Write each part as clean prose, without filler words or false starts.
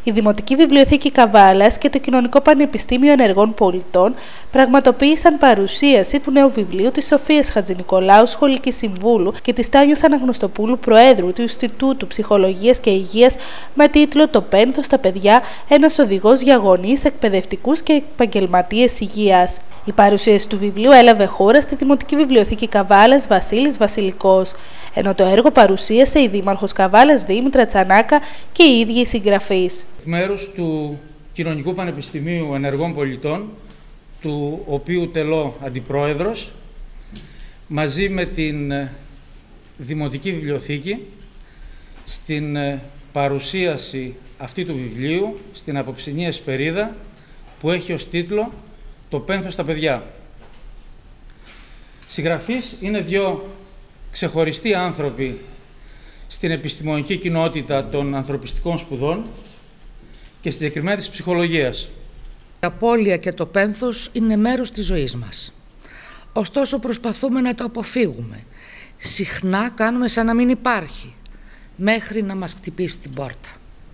Η Δημοτική Βιβλιοθήκη Καβάλας και το Κοινωνικό Πανεπιστήμιο Ενεργών Πολιτών πραγματοποίησαν παρουσίαση του νέου βιβλίου της Σοφίας Χατζηνικολάου, Σχολική Συμβούλου, και της Τάνιας Αναγνωστοπούλου, Προέδρου του Ινστιτούτου Ψυχολογίας και Υγείας, με τίτλο «Το πένθος στα παιδιά, ένας οδηγός για γονείς, εκπαιδευτικούς και επαγγελματίες υγείας». Η παρουσίαση του βιβλίου έλαβε χώρα στη Δημοτική Βιβλιοθήκη Καβάλας Βασίλης Βασιλικός, ενώ το έργο παρουσίασε η Δήμαρχος Καβάλας Δήμητρα Τσανάκα και οι ίδιοι οι συγγραφείς. Μέρος του Κοινωνικού Πανεπιστημίου Ενεργών Πολιτών, του οποίου τελώ αντιπρόεδρος, μαζί με την Δημοτική Βιβλιοθήκη, στην παρουσίαση αυτή του βιβλίου, στην απόψινή εσπερίδα που έχει ως τίτλο «Το πένθος στα παιδιά». Συγγραφείς είναι δύο ξεχωριστοί άνθρωποι στην επιστημονική κοινότητα των ανθρωπιστικών σπουδών και συγκεκριμένα της ψυχολογίας. Η απώλεια και το πένθος είναι μέρος της ζωής μας. Ωστόσο προσπαθούμε να το αποφύγουμε. Συχνά κάνουμε σαν να μην υπάρχει, μέχρι να μας χτυπήσει την πόρτα.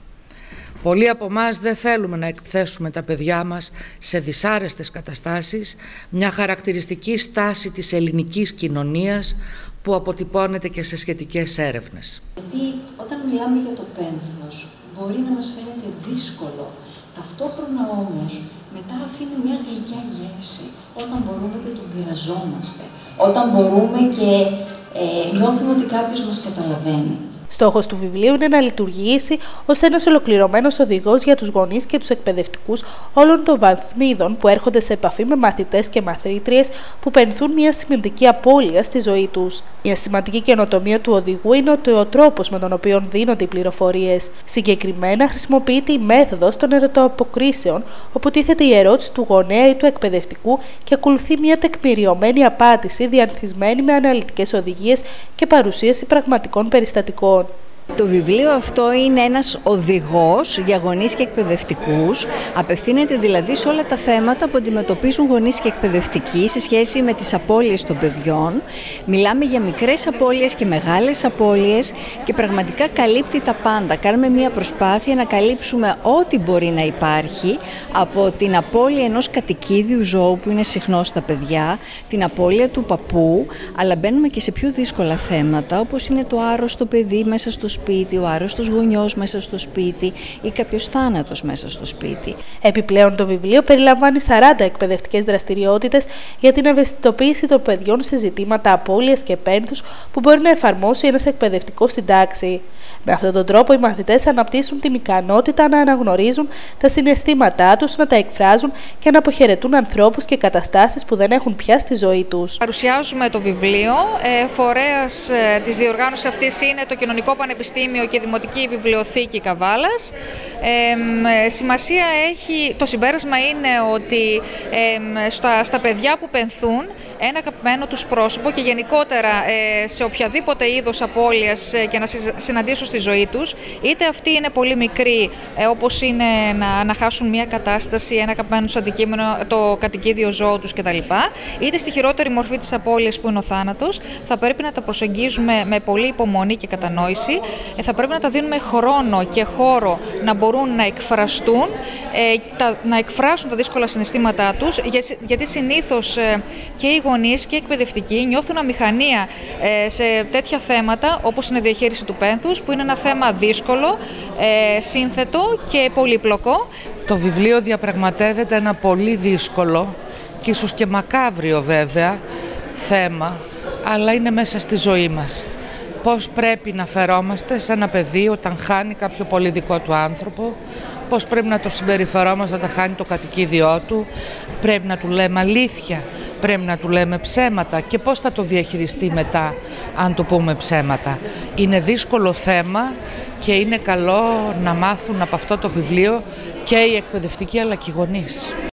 Πολλοί από εμάς δεν θέλουμε να εκθέσουμε τα παιδιά μας σε δυσάρεστες καταστάσεις, μια χαρακτηριστική στάση της ελληνικής κοινωνίας που αποτυπώνεται και σε σχετικές έρευνες. Γιατί όταν μιλάμε για το πένθος μπορεί να μας φαίνεται δύσκολο, ταυτόχρονα όμως μετά αφήνει μια γλυκιά γεύση όταν μπορούμε και τον πειραζόμαστε, όταν μπορούμε και νιώθουμε ότι κάποιος μας καταλαβαίνει. Στόχος του βιβλίου είναι να λειτουργήσει ως ένας ολοκληρωμένος οδηγός για τους γονείς και τους εκπαιδευτικούς όλων των βαθμίδων που έρχονται σε επαφή με μαθητές και μαθήτριες που πενθούν μια σημαντική απώλεια στη ζωή τους. Μια σημαντική καινοτομία του οδηγού είναι ότι ο τρόπος με τον οποίο δίνονται οι πληροφορίες. Συγκεκριμένα, χρησιμοποιείται η μέθοδος των ερωτοαποκρίσεων, όπου τίθεται η ερώτηση του γονέα ή του εκπαιδευτικού και ακολουθεί μια τεκμηριωμένη απάντηση διανθισμένη με αναλυτικές οδηγίες και παρουσίαση πραγματικών περιστατικών. Το βιβλίο αυτό είναι ένας οδηγός για γονείς και εκπαιδευτικούς. Απευθύνεται δηλαδή σε όλα τα θέματα που αντιμετωπίζουν γονείς και εκπαιδευτικοί σε σχέση με τις απώλειες των παιδιών. Μιλάμε για μικρές απώλειες και μεγάλες απώλειες και πραγματικά καλύπτει τα πάντα. Κάνουμε μια προσπάθεια να καλύψουμε ό,τι μπορεί να υπάρχει, από την απώλεια ενός κατοικίδιου ζώου που είναι συχνό στα παιδιά, την απώλεια του παππού, αλλά μπαίνουμε και σε πιο δύσκολα θέματα, όπως είναι το άρρωστο παιδί μέσα στο σπίτι, ο άρρωστος γονιός μέσα στο σπίτι ή κάποιος θάνατος μέσα στο σπίτι. Επιπλέον, το βιβλίο περιλαμβάνει 40 εκπαιδευτικές δραστηριότητες για την ευαισθητοποίηση των παιδιών σε ζητήματα απώλειας και πένθους που μπορεί να εφαρμόσει ένας εκπαιδευτικός στην τάξη. Με αυτόν τον τρόπο, οι μαθητές αναπτύσσουν την ικανότητα να αναγνωρίζουν τα συναισθήματά τους, να τα εκφράζουν και να αποχαιρετούν ανθρώπους και καταστάσεις που δεν έχουν πια στη ζωή τους. Παρουσιάζουμε το βιβλίο. Φορέας της διοργάνωσης αυτής είναι το Κοινωνικό Πανεπιστήμιο και Δημοτική Βιβλιοθήκη Καβάλας. Σημασία έχει, το συμπέρασμα είναι ότι στα παιδιά που πενθούν, ένα αγαπημένο τους πρόσωπο και γενικότερα σε οποιαδήποτε είδος απώλειας και να συναντήσουν στη ζωή τους, είτε αυτή είναι πολύ μικρή, όπως είναι να χάσουν μια κατάσταση, ένα αγαπημένο τους αντικείμενο, το κατοικίδιο ζώο τους κτλ., είτε στη χειρότερη μορφή της απώλειας που είναι ο θάνατος, θα πρέπει να τα προσεγγίζουμε με πολύ υπομονή και κατανόηση. Θα πρέπει να τα δίνουμε χρόνο και χώρο να μπορούν να εκφραστούν, να εκφράσουν τα δύσκολα συναισθήματά τους, γιατί συνήθως και οι γονείς και οι εκπαιδευτικοί νιώθουν αμηχανία σε τέτοια θέματα, όπως είναι η διαχείριση του πένθους, που είναι ένα θέμα δύσκολο, σύνθετο και πολύπλοκο. Το βιβλίο διαπραγματεύεται ένα πολύ δύσκολο και ίσως και μακάβριο βέβαια θέμα, αλλά είναι μέσα στη ζωή μας. Πώς πρέπει να φερόμαστε σε ένα παιδί όταν χάνει κάποιο πολύ δικό του άνθρωπο, πώς πρέπει να το συμπεριφερόμαστε όταν χάνει το κατοικίδιό του, πρέπει να του λέμε αλήθεια, πρέπει να του λέμε ψέματα και πώς θα το διαχειριστεί μετά αν του πούμε ψέματα. Είναι δύσκολο θέμα και είναι καλό να μάθουν από αυτό το βιβλίο και οι εκπαιδευτικοί αλλά και οι γονείς.